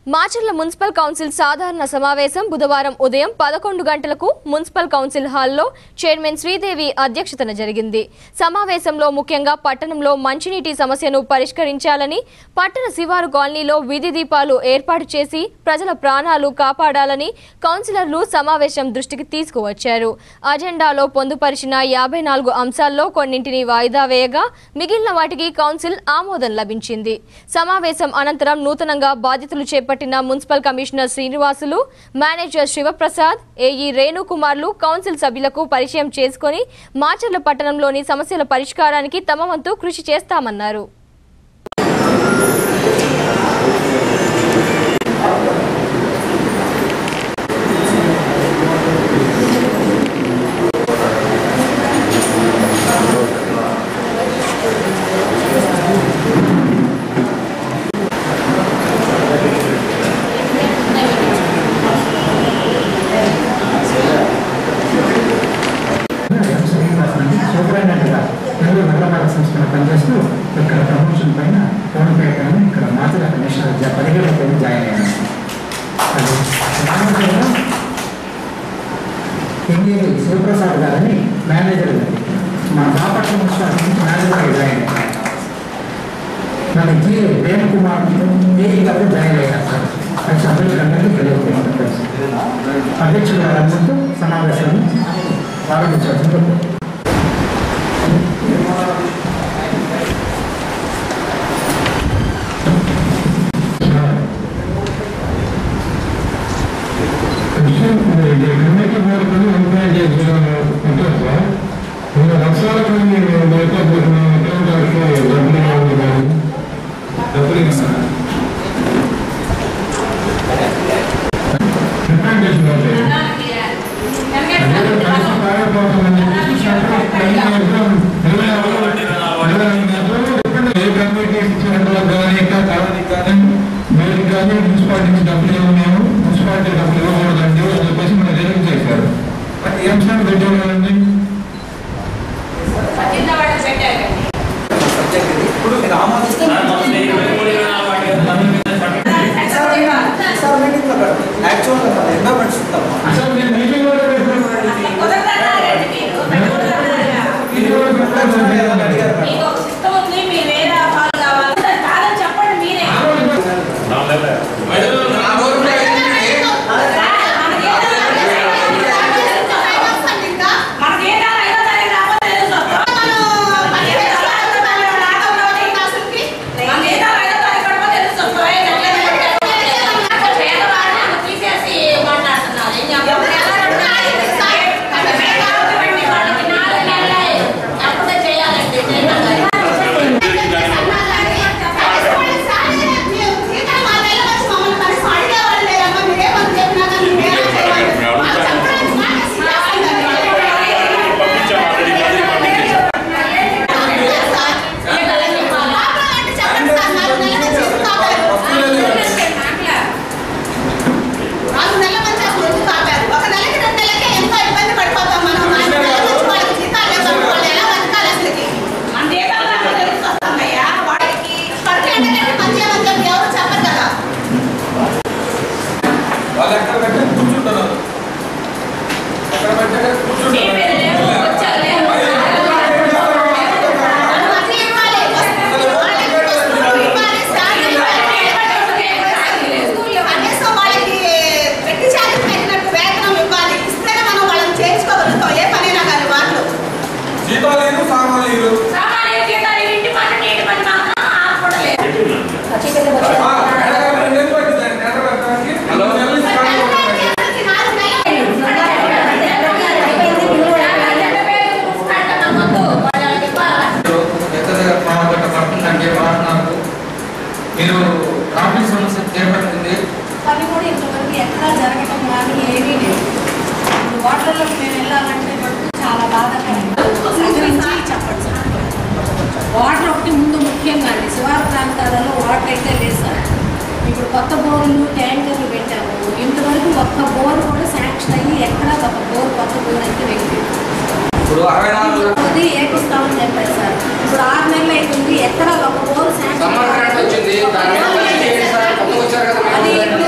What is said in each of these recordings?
Macherla municipal council సాధారణ సమావేశం బుధవారం ఉదయం 11 గంటలకు మున్సిపల్ కౌన్సిల్ హాల్లో చైర్మన్ శ్రీదేవి అధ్యక్షతన జరిగింది. సమావేశంలో ముఖ్యంగా పట్టణంలో మంచినీటి సమస్యను పరిష్కరించాలని, పట్టణ శివారు కాలనీలో వీధి దీపాలు ఏర్పాటు చేసి ప్రజల ప్రాణాలు కాపాడాలని కౌన్సిలర్లు సమావేశం దృష్టికి తీసుకువచ్చారు. అజెండాలో పొందుపరిచిన 54 అంశాల్లో కొన్నింటిని వాయిదా వేయగా మిగిలిన వాటికి కౌన్సిల్ ఆమోదం లభించింది. సమావేశం అనంతరం నూతనంగా బాధ్యతలు చేపట్టిన municipal commissioner Srinivasulu, manager Sivaprasad, AE రేణుకుమార్లు కౌన్సిల్ సభ్యులకు పరిచయం చేసుకుని మాచర్ల పట్టణంలోని సమస్యల పరిష్కారానికి తమ వంతు కృషి చేస్తామన్నారు. పనిచేస్తూ ఇక్కడ ప్రమోషన్ పైన ఫోన్ పే పైన ఇక్కడ మాచర్ల కమిషనర్ 17 జాయిన్ అయ్యాను. ఎంగేజీ శివప్రసాద్ గారని మేనేజర్ మా బాపట్ల మున్సిపాలిటీ మేనేజర్ జాయిన్ అయ్యారు. మన జీ రేణుకుమార్ ఏఈ గారు జాయిన్ అయ్యారు. సార్ అది సభ్యులందరికీ తెలియజేస్తారు. అధ్యక్షుడు గారందరితో సమావేశాన్ని ప్రారంభించాల్సింది. మున్సిపాలిటీ డబ్బులు ఉన్నాము, మున్సిపాలిటీ డబ్బులు ఇవ్వకూడదండి అని చెప్పేసి మనం రిజర్వ్ చేశారు. బట్ ఏం సార్ పెట్టారు కదండి. మీరు ట్రాఫిక్ సమస్య చేపట్టింది పని కూడా ఇంతవరకు ఎక్కడా జరగటం కానీ ఏమీ లేదు. వాటర్లో మేము వెళ్ళాలంటే చాలా బాధాకరం. చెప్పండి సార్. వాటర్ ఒకటి ముందు ముఖ్యంగా అండి. శివారు ప్రాంతాలలో వాటర్ అయితే లేదు సార్. ఇప్పుడు కొత్త బోర్లు ట్యాంకర్లు పెట్టాము. ఇంతవరకు ఒక్క బోర్ కూడా శాంక్షన్ అయ్యి ఎక్కడా ఒక బోర్ కొత్త బోర్ అయితే వ్యక్తి ఇప్పుడు 64 ఏపిస్తామని చెప్పారు సార్. ఇప్పుడు 6 నెలలు అవుతుంది, ఎక్కడా ఒక బోర్ శాంక్షన్ వచ్చింది.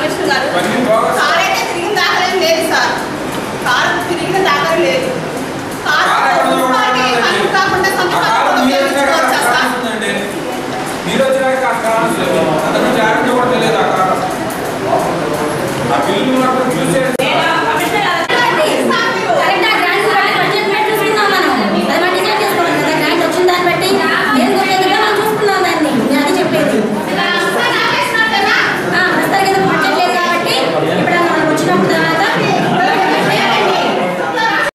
కమిషనర్ గారు కార్ అయితే తిరిగిన దాఖలేం లేదు సార్. కార్ తిరిగిన దాఖలు లేదు. కార్ కాకుండా మీరు వచ్చినాక అతను జాగ్రత్త కూడా తెలియదు.